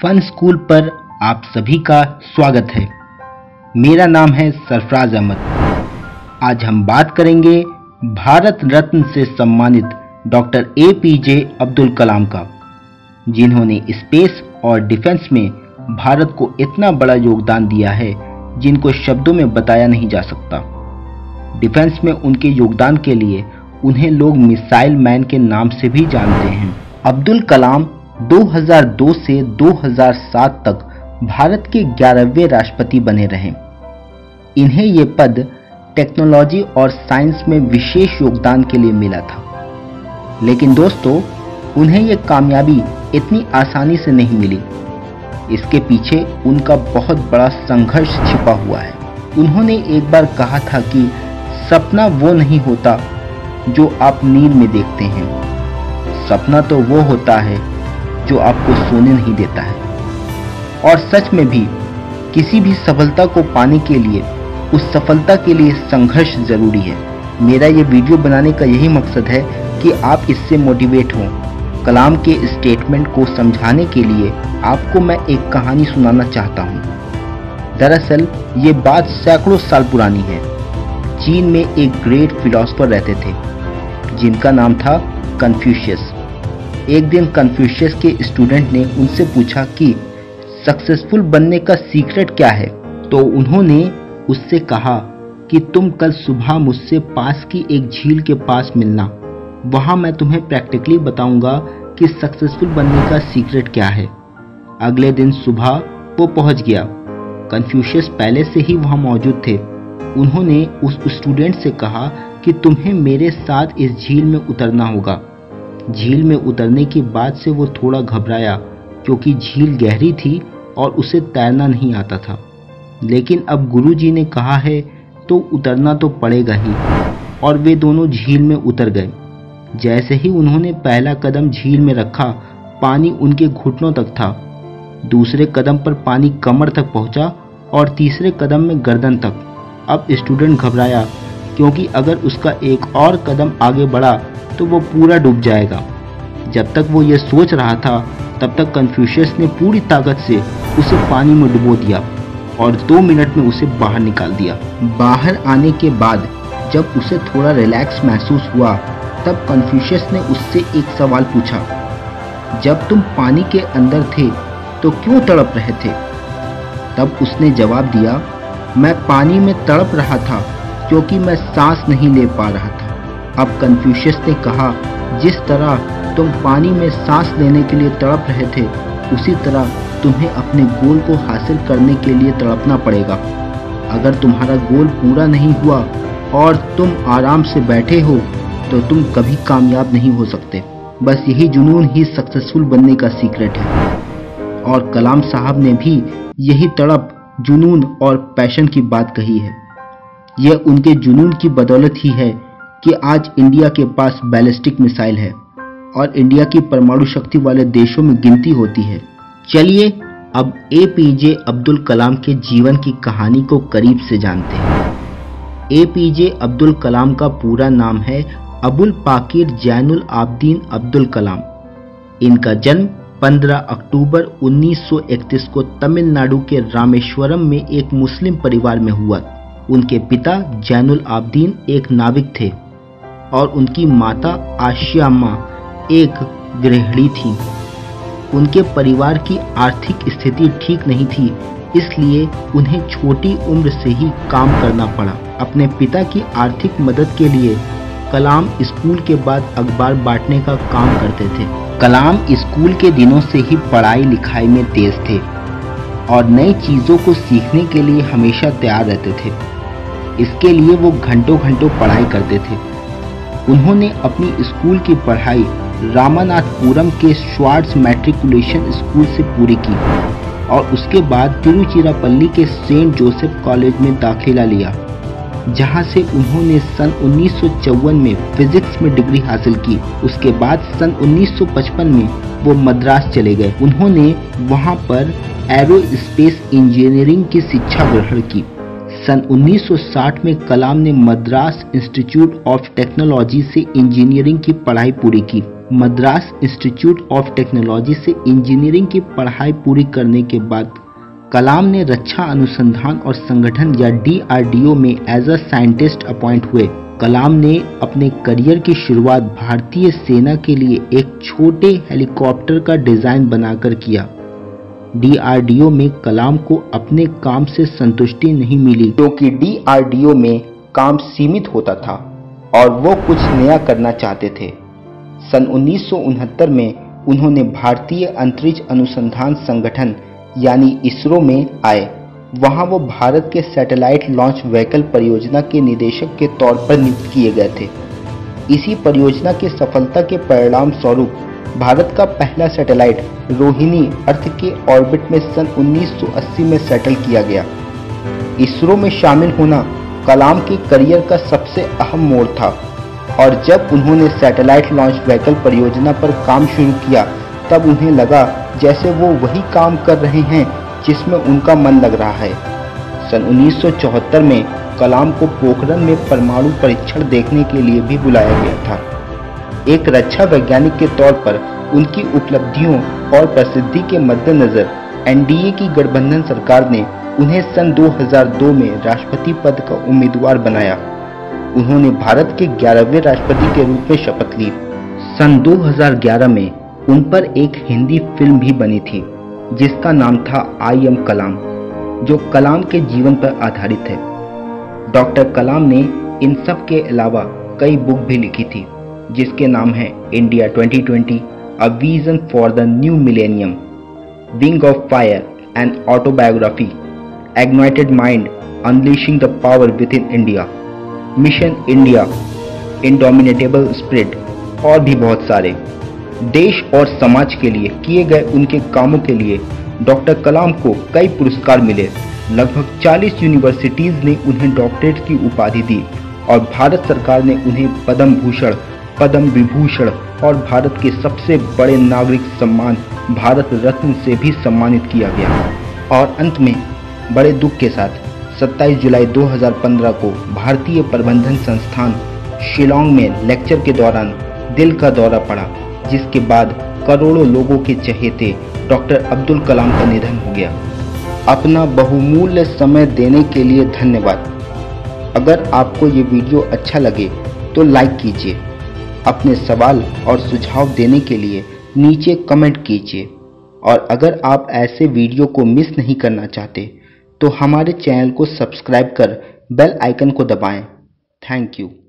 Fun school पर आप सभी का स्वागत है। मेरा नाम है सरफराज अहमद। आज हम बात करेंगे भारत रत्न से सम्मानित डॉक्टर APJ अब्दुल कलाम का, जिन्होंने स्पेस और डिफेंस में भारत को इतना बड़ा योगदान दिया है जिनको शब्दों में बताया नहीं जा सकता। डिफेंस में उनके योगदान के लिए उन्हें लोग मिसाइल मैन के नाम से भी जानते हैं। अब्दुल कलाम 2002 से 2007 तक भारत के 11वें राष्ट्रपति बने रहे। इन्हें ये पद टेक्नोलॉजी और साइंस में विशेष योगदान के लिए मिला था। लेकिन दोस्तों, उन्हें ये कामयाबी इतनी आसानी से नहीं मिली। इसके पीछे उनका बहुत बड़ा संघर्ष छिपा हुआ है। उन्होंने एक बार कहा था कि सपना वो नहीं होता जो आप नींद में देखते हैं, सपना तो वो होता है जो आपको सोने नहीं देता है। और सच में भी किसी भी सफलता को पाने के लिए उस सफलता के लिए संघर्ष जरूरी है। मेरा ये वीडियो बनाने का यही मकसद है कि आप इससे मोटिवेट हों। कलाम के स्टेटमेंट को समझाने के लिए आपको मैं एक कहानी सुनाना चाहता हूँ। दरअसल ये बात सैकड़ों साल पुरानी है। चीन में एक ग्रेट फिलोसोफर रहते थे जिनका नाम था कन्फ्यूशियस। एक दिन कन्फ्यूशियस के स्टूडेंट ने उनसे पूछा कि सक्सेसफुल बनने का सीक्रेट क्या है। तो उन्होंने उससे कहा कि तुम कल सुबह मुझसे पास की एक झील के पास मिलना, वहां मैं तुम्हें प्रैक्टिकली बताऊंगा कि सक्सेसफुल बनने का सीक्रेट क्या है। अगले दिन सुबह वो पहुंच गया। कन्फ्यूशियस पहले से ही वहां मौजूद थे। उन्होंने उस स्टूडेंट से कहा कि तुम्हें मेरे साथ इस झील में उतरना होगा। झील में उतरने के बाद से वो थोड़ा घबराया क्योंकि झील गहरी थी और उसे तैरना नहीं आता था। लेकिन अब गुरुजी ने कहा है तो उतरना तो पड़ेगा ही, और वे दोनों झील में उतर गए। जैसे ही उन्होंने पहला कदम झील में रखा, पानी उनके घुटनों तक था। दूसरे कदम पर पानी कमर तक पहुंचा और तीसरे कदम में गर्दन तक। अब स्टूडेंट घबराया क्योंकि अगर उसका एक और कदम आगे बढ़ा तो वो पूरा डूब जाएगा। जब तक वो ये सोच रहा था तब तक कन्फ्यूशियस ने पूरी ताकत से उसे पानी में डुबो दिया और 2 मिनट में उसे बाहर निकाल दिया। बाहर आने के बाद जब उसे थोड़ा रिलैक्स महसूस हुआ तब कन्फ्यूशियस ने उससे एक सवाल पूछा, जब तुम पानी के अंदर थे तो क्यों तड़प रहे थे? तब उसने जवाब दिया, मैं पानी में तड़प रहा था क्योंकि मैं सांस नहीं ले पा रहा था। अब कन्फ्यूशियस ने कहा, जिस तरह तुम पानी में सांस लेने के लिए तड़प रहे थे, उसी तरह तुम्हें अपने गोल को हासिल करने के लिए तड़पना पड़ेगा। अगर तुम्हारा गोल पूरा नहीं हुआ और तुम आराम से बैठे हो तो तुम कभी कामयाब नहीं हो सकते। बस यही जुनून ही सक्सेसफुल बनने का सीक्रेट है। और कलाम साहब ने भी यही तड़प, जुनून और पैशन की बात कही है। यह उनके जुनून की बदौलत ही है कि आज इंडिया के पास बैलिस्टिक मिसाइल है और इंडिया की परमाणु शक्ति वाले देशों में गिनती होती है। चलिए अब APJ अब्दुल कलाम के जीवन की कहानी को करीब से जानते हैं। APJ अब्दुल कलाम का पूरा नाम है अबुल पाकिर जैनुल आबदीन अब्दुल कलाम। इनका जन्म 15 अक्टूबर 1931 को तमिलनाडु के रामेश्वरम में एक मुस्लिम परिवार में हुआ। उनके पिता जैनुल आबदीन एक नाविक थे और उनकी माता आशियाम्मा एक गृहिणी थी। उनके परिवार की आर्थिक स्थिति ठीक नहीं थी, इसलिए उन्हें छोटी उम्र से ही काम करना पड़ा। अपने पिता की आर्थिक मदद के लिए कलाम स्कूल के बाद अखबार बांटने का काम करते थे। कलाम स्कूल के दिनों से ही पढ़ाई लिखाई में तेज थे और नई चीज़ों को सीखने के लिए हमेशा तैयार रहते थे। इसके लिए वो घंटों घंटों पढ़ाई करते थे। उन्होंने अपनी स्कूल की पढ़ाई रामानाथपुरम के श्वार्ट्ज मैट्रिकुलेशन स्कूल से पूरी की और उसके बाद तिरुचिरापल्ली के सेंट जोसेफ कॉलेज में दाखिला लिया, जहां से उन्होंने सन 1954 में फिजिक्स में डिग्री हासिल की। उसके बाद सन 1955 में वो मद्रास चले गए। उन्होंने वहां पर एरोस्पेस इंजीनियरिंग की शिक्षा ग्रहण की। सन 1960 में कलाम ने मद्रास इंस्टीट्यूट ऑफ टेक्नोलॉजी से इंजीनियरिंग की पढ़ाई पूरी की। मद्रास इंस्टीट्यूट ऑफ टेक्नोलॉजी से इंजीनियरिंग की पढ़ाई पूरी करने के बाद कलाम ने रक्षा अनुसंधान और संगठन या DRDO में एज अ साइंटिस्ट अपॉइंट हुए। कलाम ने अपने करियर की शुरुआत भारतीय सेना के लिए एक छोटे हेलीकॉप्टर का डिजाइन बनाकर किया। DRDO में कलाम को अपने काम से संतुष्टि नहीं मिली क्योंकि DRDO में काम सीमित होता था और वो कुछ नया करना चाहते थे। सन 1969 में उन्होंने भारतीय अंतरिक्ष अनुसंधान संगठन यानी इसरो में आए। वहां वो भारत के सैटेलाइट लॉन्च व्हीकल परियोजना के निदेशक के तौर पर नियुक्त किए गए थे। इसी परियोजना की सफलता के परिणाम स्वरूप भारत का पहला सैटेलाइट रोहिणी अर्थ के ऑर्बिट में सन 1980 में सेटल किया गया। इसरो में शामिल होना कलाम के करियर का सबसे अहम मोड़ था और जब उन्होंने सैटेलाइट लॉन्च व्हीकल परियोजना पर काम शुरू किया तब उन्हें लगा जैसे वो वही काम कर रहे हैं जिसमें उनका मन लग रहा है। सन 1974 में कलाम को पोखरण में परमाणु परीक्षण देखने के लिए भी बुलाया गया था। एक रक्षा वैज्ञानिक के तौर पर उनकी उपलब्धियों और प्रसिद्धि के मद्देनजर NDA की गठबंधन सरकार ने उन्हें सन 2002 में राष्ट्रपति पद का उम्मीदवार बनाया। उन्होंने भारत के 11वें राष्ट्रपति के रूप में शपथ ली। सन 2011 में उन पर एक हिंदी फिल्म भी बनी थी जिसका नाम था आई एम कलाम, जो कलाम के जीवन पर आधारित है। डॉक्टर कलाम ने इन सब के अलावा कई बुक भी लिखी थी जिसके नाम है India 2020, a vision for the new millennium, wing of fire, an autobiography, ignited mind, unleashing the power within India, mission India, indomitable spirit और भी बहुत सारे। देश और समाज के लिए किए गए उनके कामों के लिए डॉक्टर कलाम को कई पुरस्कार मिले। लगभग 40 यूनिवर्सिटीज ने उन्हें डॉक्टरेट की उपाधि दी और भारत सरकार ने उन्हें पद्म भूषण, पद्म विभूषण और भारत के सबसे बड़े नागरिक सम्मान भारत रत्न से भी सम्मानित किया गया। और अंत में बड़े दुख के साथ 27 जुलाई 2015 को भारतीय प्रबंधन संस्थान शिलांग में लेक्चर के दौरान दिल का दौरा पड़ा, जिसके बाद करोड़ों लोगों के चहेते डॉक्टर अब्दुल कलाम का निधन हो गया। अपना बहुमूल्य समय देने के लिए धन्यवाद। अगर आपको ये वीडियो अच्छा लगे तो लाइक कीजिए। अपने सवाल और सुझाव देने के लिए नीचे कमेंट कीजिए और अगर आप ऐसे वीडियो को मिस नहीं करना चाहते तो हमारे चैनल को सब्सक्राइब कर बेल आइकन को दबाएं। Thank you.